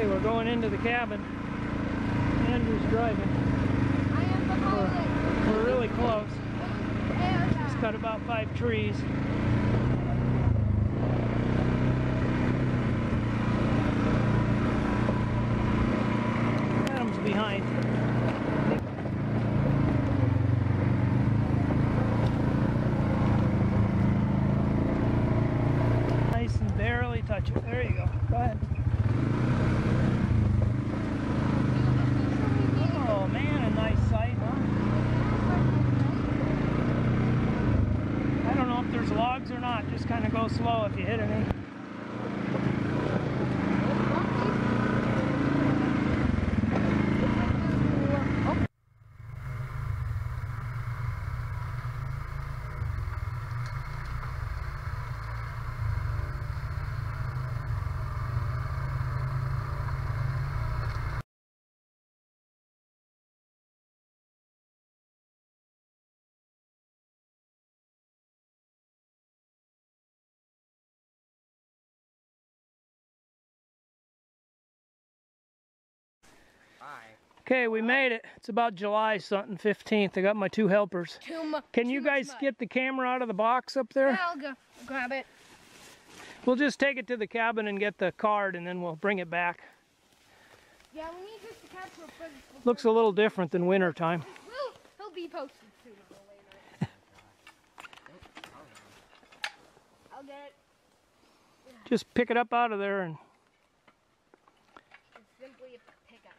Okay, we're going into the cabin. Andrew's driving. I am behind it. We're really close. Just cut about 5 trees. Adam's behind. Nice and barely touch it. There you go. Go ahead. Oh man, a nice sight, huh? I don't know if there's logs or not. Just kind of go slow if you hit any. Okay, we made it. It's about July something, 15th. I got my 2 helpers. Can you guys get the camera out of the box up there? Yeah, I'll go grab it. We'll just take it to the cabin and get the card, and then we'll bring it back. Yeah, we need just to capture a present. Looks a little different than winter time. He'll be posted sooner or later. I'll get it. Just pick it up out of there and... It's simply a pickup.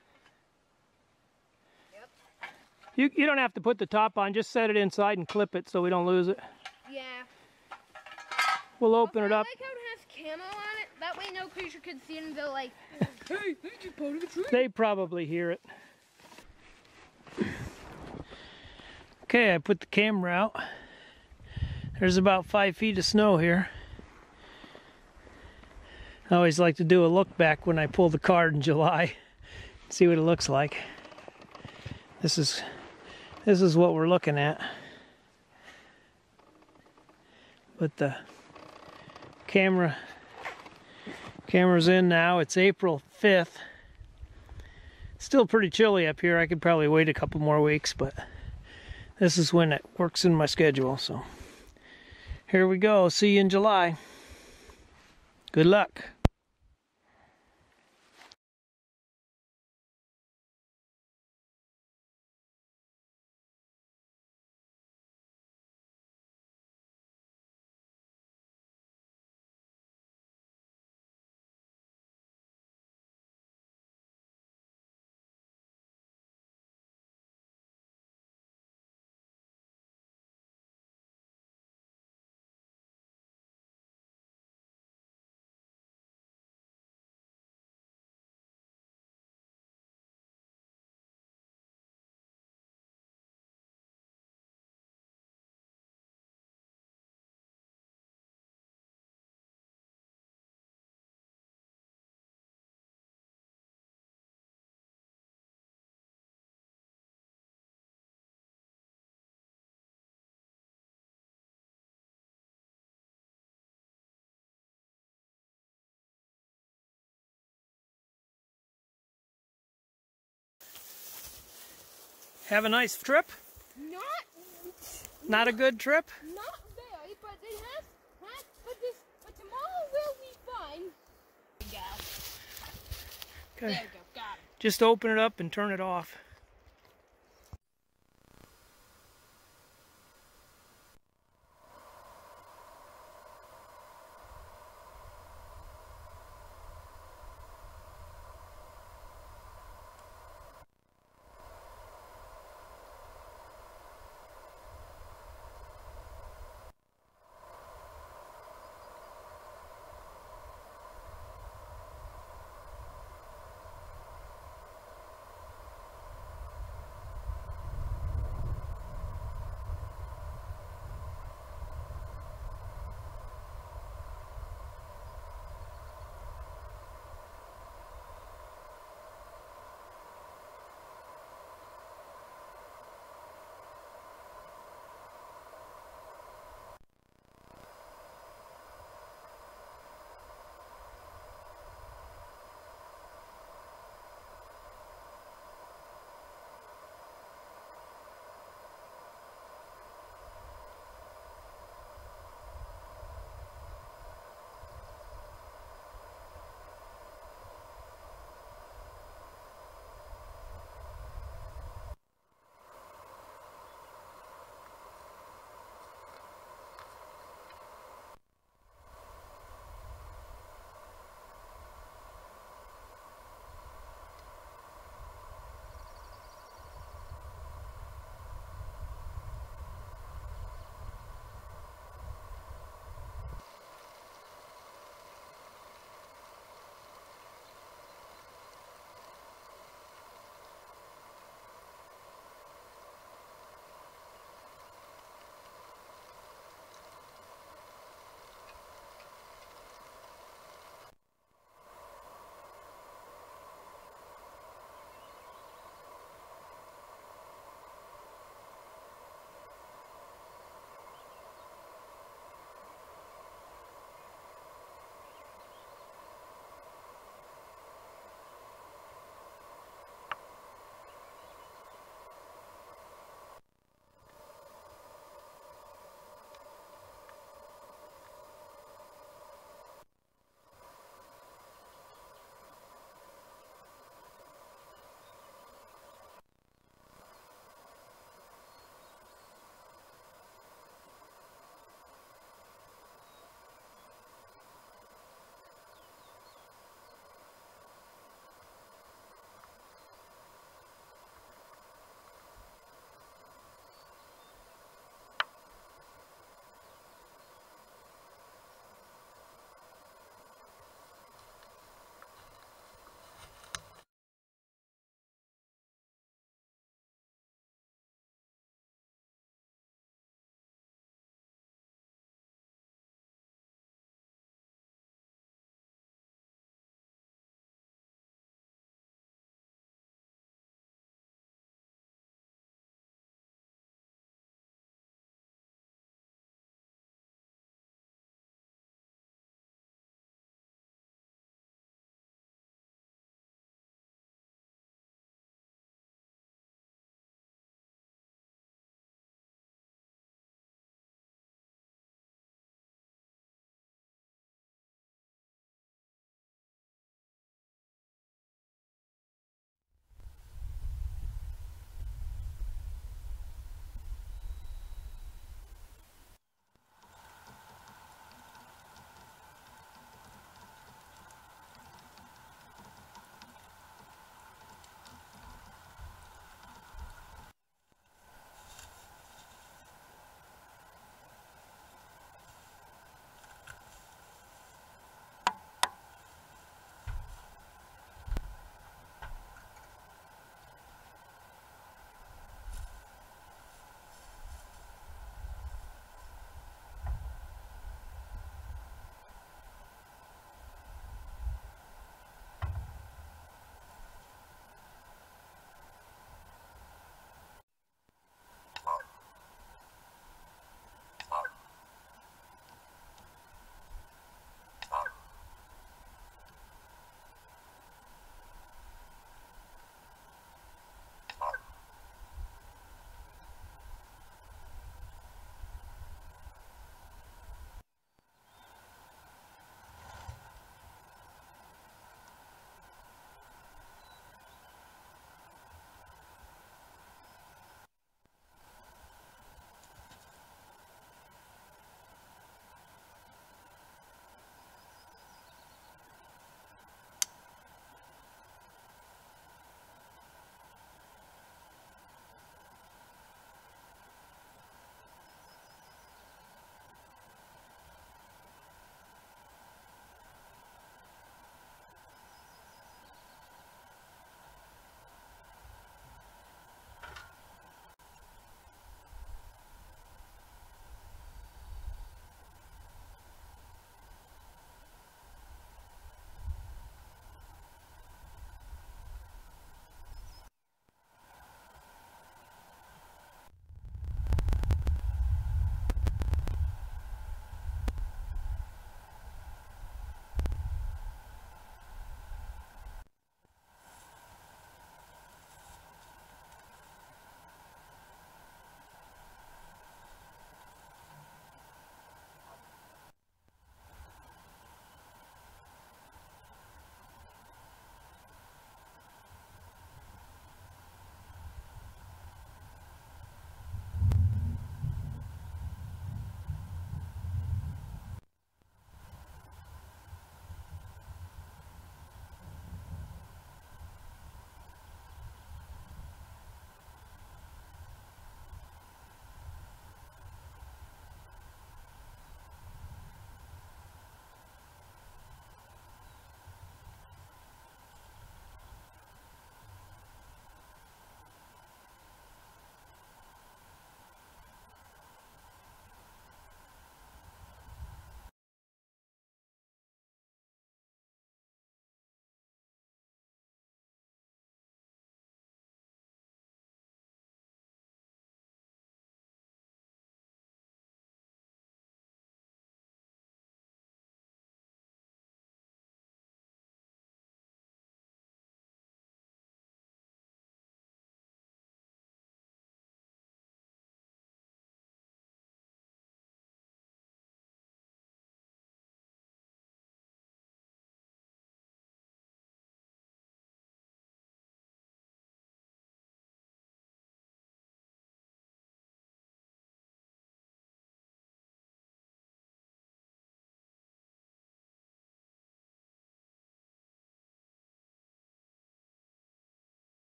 You don't have to put the top on, just set it inside and clip it so we don't lose it. Yeah. We'll open it up. I like how it has camo on it. That way no creature can see it and they'll like, hey, they just part of the tree. They probably hear it. Okay, I put the camera out. There's about 5 feet of snow here. I always like to do a look back when I pull the card in July. See what it looks like. This is what we're looking at. But the camera's in now. It's April 5th. Still pretty chilly up here. I could probably wait a couple more weeks, but this is when it works in my schedule. So here we go. See you in July. Good luck. Have a nice trip? Not a good trip? Not very, but it has but tomorrow will be fine. Okay. There we go, got it. Just open it up and turn it off.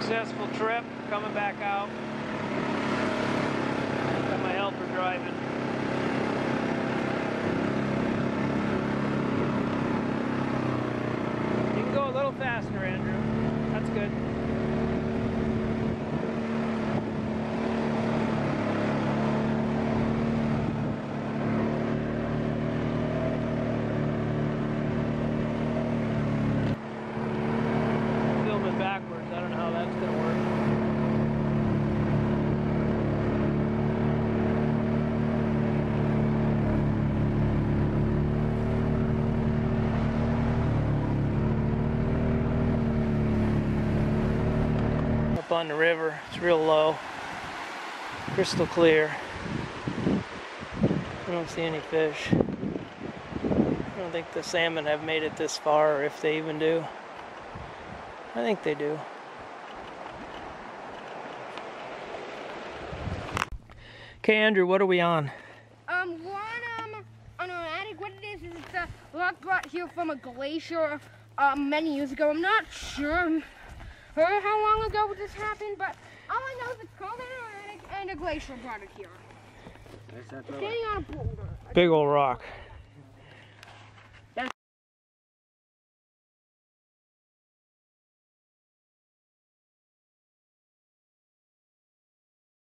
Successful trip, coming back out. Got my helper driving. You can go a little faster, Andrew. That's good. Filming backwards, I don't know how that's going to work. Up on the river, it's real low, crystal clear. I don't see any fish. I don't think the salmon have made it this far, or if they even do. I think they do. Okay, Andrew, what are we on? On an attic. What it is it's a rock brought here from a glacier many years ago. I'm not sure how long ago this happened, but all I know is it's called an attic and a glacier brought it here. It's standing on a boulder. Big old rock.